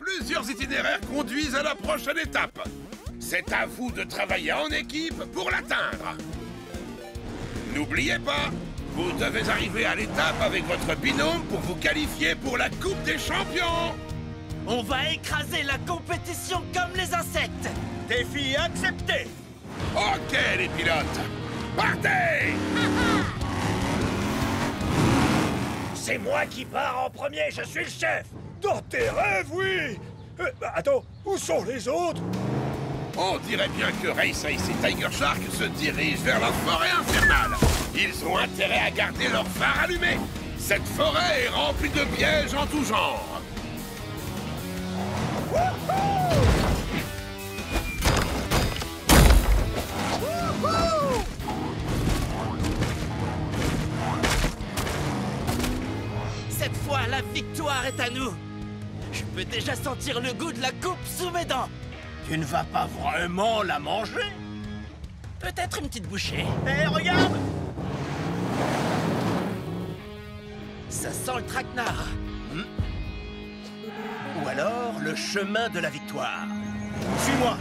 Plusieurs itinéraires conduisent à la prochaine étape. C'est à vous de travailler en équipe pour l'atteindre. N'oubliez pas, vous devez arriver à l'étape avec votre binôme pour vous qualifier pour la Coupe des Champions. On va écraser la compétition comme les insectes. Défi accepté. Ok, les pilotes, partez! C'est moi qui pars en premier, je suis le chef. Dans tes rêves, oui. Attends, où sont les autres? On dirait bien que Race Ace et Tiger Shark se dirigent vers la forêt infernale. Ils ont intérêt à garder leur phare allumé. Cette forêt est remplie de pièges en tout genre. Cette fois, la victoire est à nous. Je peux déjà sentir le goût de la coupe sous mes dents. Tu ne vas pas vraiment la manger? Peut-être une petite bouchée. Hé, regarde! Ça sent le traquenard. Ou alors le chemin de la victoire. Suis-moi!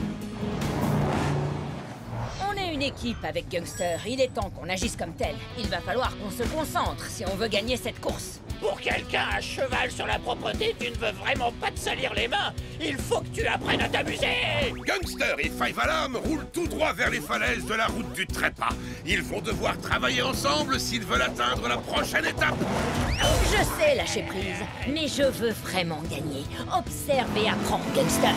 On est une équipe avec Gangster. Il est temps qu'on agisse comme tel. Il va falloir qu'on se concentre si on veut gagner cette course. Pour quelqu'un à cheval sur la propreté, tu ne veux vraiment pas te salir les mains. Il faut que tu apprennes à t'amuser. Gangster et Five Alarm roulent tout droit vers les falaises de la route du trépas. Ils vont devoir travailler ensemble s'ils veulent atteindre la prochaine étape. Je sais lâcher prise, mais je veux vraiment gagner. Observe et apprends, Gangster.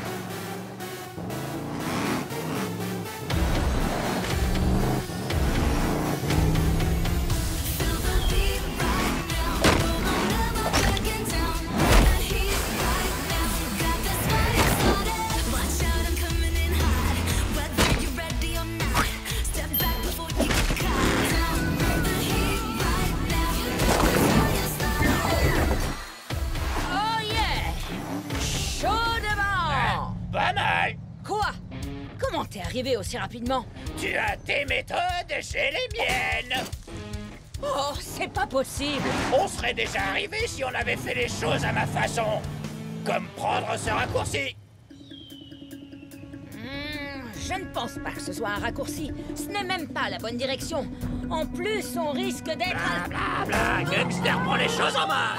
Comment t'es arrivé aussi rapidement? Tu as tes méthodes, j'ai les miennes. Oh, c'est pas possible! On serait déjà arrivé si on avait fait les choses à ma façon. Comme prendre ce raccourci. Je ne pense pas que ce soit un raccourci. Ce n'est même pas la bonne direction. En plus, on risque d'être... Bla, Gangster prend les choses en main.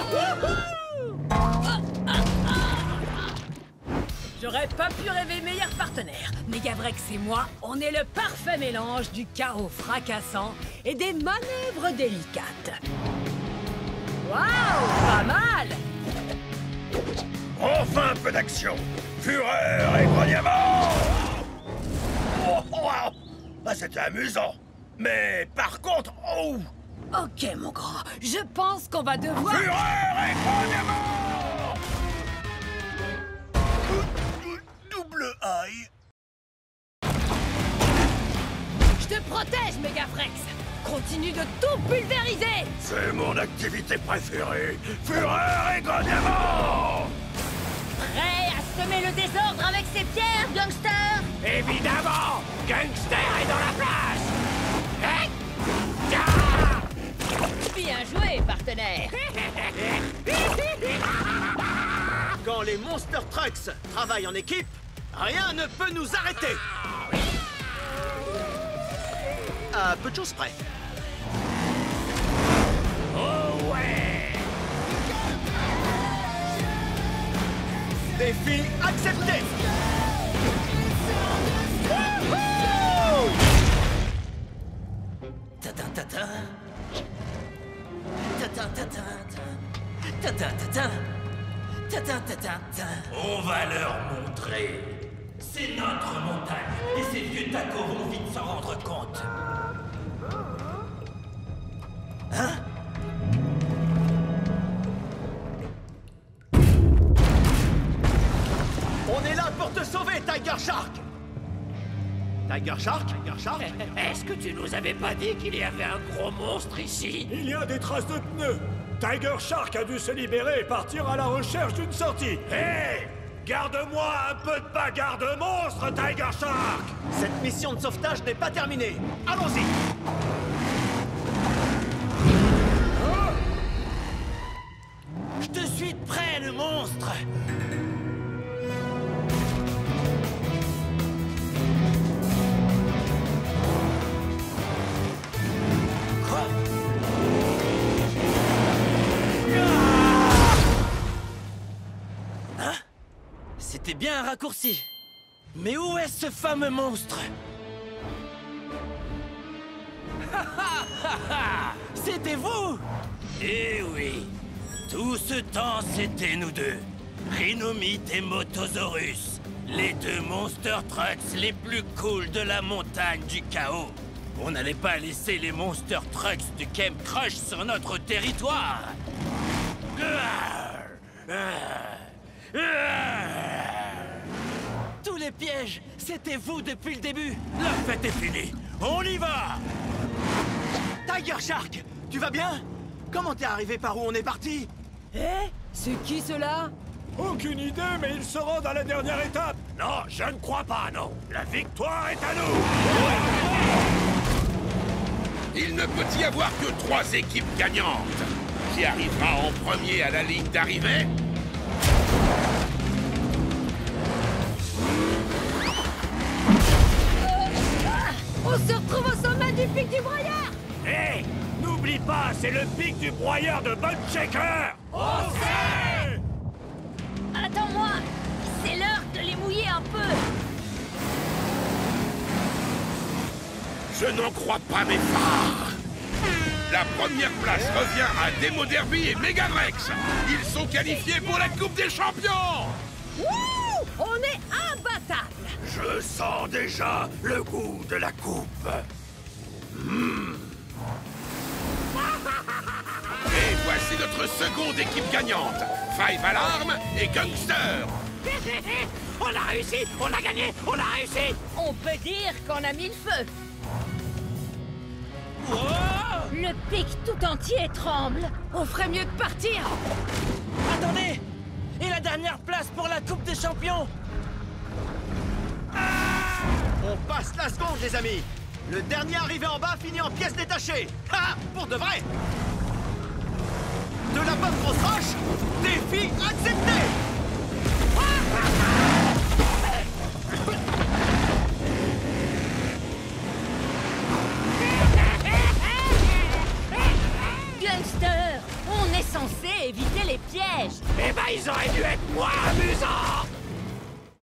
J'aurais pas pu rêver meilleur partenaire. Megavrex et moi, on est le parfait mélange du chaos fracassant et des manœuvres délicates. Waouh, pas mal! Enfin un peu d'action! Fureur et grognement! Ah, c'était amusant! Mais par contre, Ok, mon grand, je pense qu'on va devoir... Fureur et grognement! Double aïe! Je te protège, Megafrex! Continue de tout pulvériser! C'est mon activité préférée! Fureur et grognement! Prêt à semer le désordre avec ses pierres, Gangster? Évidemment, Gangster est dans la place. Hein? Bien joué, partenaire! Quand les Monster Trucks travaillent en équipe, rien ne peut nous arrêter. À peu de choses près. Oh ouais. Défi accepté. Ta-ta-ta-ta. Ta-ta-ta-ta. Ta-ta-ta-ta. Ta-ta-ta-ta. On va leur montrer. C'est notre montagne, et ces vieux tacos vont vite s'en rendre compte. Hein? On est là pour te sauver, Tiger Shark! Tiger Shark? Tiger Shark? Est-ce que tu nous avais pas dit qu'il y avait un gros monstre ici? Il y a des traces de pneus! Tiger Shark a dû se libérer et partir à la recherche d'une sortie! Hé! Garde-moi un peu de bagarre de monstre, Tiger Shark! Cette mission de sauvetage n'est pas terminée. Allons-y! Je te suis de près, le monstre! C'était bien un raccourci. Mais où est ce fameux monstre? C'était vous! Eh oui, tout ce temps c'était nous deux. Rhinomite et Motosaurus, les deux Monster Trucks les plus cool de la montagne du chaos. On n'allait pas laisser les Monster Trucks du Camp Crush sur notre territoire. Tous les pièges, c'était vous depuis le début. La fête est finie, on y va! Tiger Shark, tu vas bien? Comment t'es arrivé par où on est parti? Eh? C'est qui cela? Aucune idée, mais ils se rendent à la dernière étape. Non, je ne crois pas, non. La victoire est à nous. Il ne peut y avoir que 3 équipes gagnantes. Qui arrivera en premier à la ligne d'arrivée? On se retrouve au sommet du pic du broyeur! Hé, n'oublie pas, c'est le pic du broyeur de Bone Shaker. On sait! Attends-moi! C'est l'heure de les mouiller un peu! Je n'en crois pas mes phares. La première place revient à Demo Derby et Megavrex. Ils sont qualifiés pour la Coupe des Champions. Wouh! On est imbattable! Je sens déjà le goût de la coupe. Et voici notre seconde équipe gagnante. Five Alarm et Gangster. On a réussi, on a gagné, on a réussi! On peut dire qu'on a mis le feu! Wow! Le pic tout entier tremble! On ferait mieux de partir! Attendez! Et la dernière place pour la Coupe des Champions? On passe la seconde, les amis. Le dernier arrivé en bas finit en pièces détachées. Ah, pour de vrai. De la bonne grosse roche, défi accepté. Gangster! On est censé éviter les pièges! Eh ben, ils auraient dû être moins amusants!